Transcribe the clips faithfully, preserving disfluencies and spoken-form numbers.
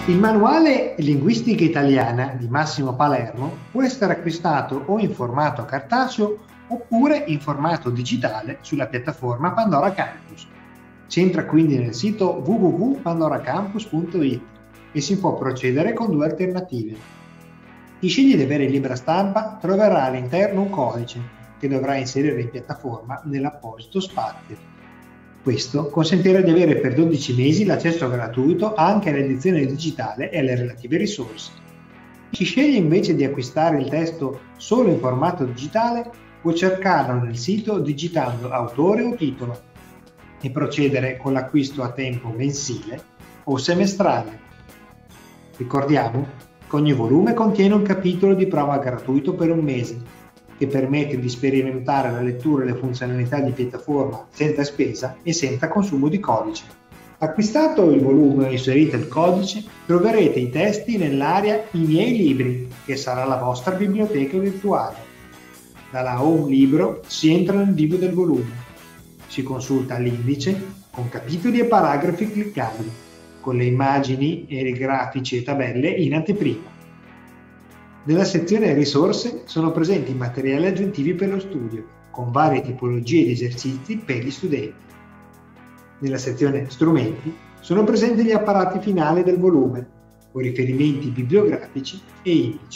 Il manuale Linguistica Italiana di Massimo Palermo può essere acquistato o in formato cartaceo oppure in formato digitale sulla piattaforma Pandora Campus. Si entra quindi nel sito w w w punto pandora campus punto i t e si può procedere con due alternative. Chi sceglie di avere libera stampa troverà all'interno un codice che dovrà inserire in piattaforma nell'apposito spazio. Questo consentirà di avere per dodici mesi l'accesso gratuito anche all'edizione digitale e alle relative risorse. Chi sceglie invece di acquistare il testo solo in formato digitale può cercarlo nel sito digitando autore o titolo e procedere con l'acquisto a tempo mensile o semestrale. Ricordiamo che ogni volume contiene un capitolo di prova gratuito per un mese che permette di sperimentare la lettura e le funzionalità di piattaforma senza spesa e senza consumo di codice. Acquistato il volume e inserito il codice, troverete i testi nell'area I miei libri, che sarà la vostra biblioteca virtuale. Dalla home libro si entra nel vivo del volume. Si consulta l'indice con capitoli e paragrafi cliccabili, con le immagini e i grafici e tabelle in anteprima. Nella sezione risorse sono presenti materiali aggiuntivi per lo studio, con varie tipologie di esercizi per gli studenti. Nella sezione strumenti sono presenti gli apparati finali del volume, con riferimenti bibliografici e indici.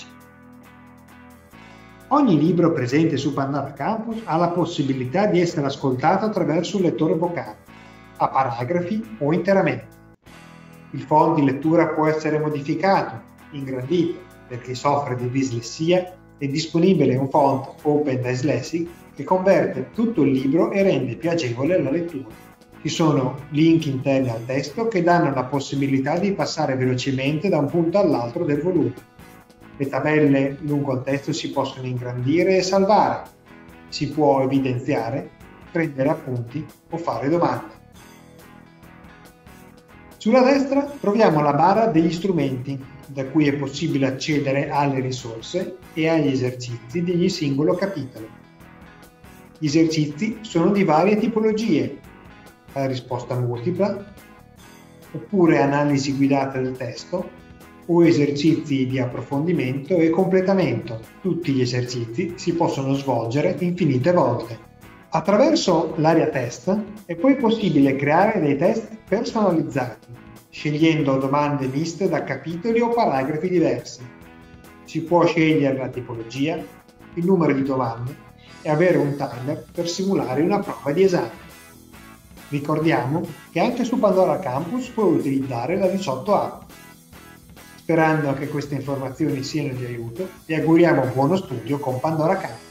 Ogni libro presente su Pandora Campus ha la possibilità di essere ascoltato attraverso un lettore vocale, a paragrafi o interamente. Il font di lettura può essere modificato, ingrandito. Per chi soffre di dislessia è disponibile un font Open Dyslexic che converte tutto il libro e rende più agevole la lettura. Ci sono link interni al testo che danno la possibilità di passare velocemente da un punto all'altro del volume. Le tabelle lungo il testo si possono ingrandire e salvare. Si può evidenziare, prendere appunti o fare domande. Sulla destra troviamo la barra degli strumenti, da cui è possibile accedere alle risorse e agli esercizi di ogni singolo capitolo. Gli esercizi sono di varie tipologie, la risposta multipla, oppure analisi guidata del testo, o esercizi di approfondimento e completamento. Tutti gli esercizi si possono svolgere infinite volte. Attraverso l'area test è poi possibile creare dei test personalizzati, scegliendo domande miste da capitoli o paragrafi diversi. Si può scegliere la tipologia, il numero di domande e avere un timer per simulare una prova di esame. Ricordiamo che anche su Pandora Campus puoi utilizzare la diciotto app. Sperando che queste informazioni siano di aiuto, vi auguriamo buono studio con Pandora Campus.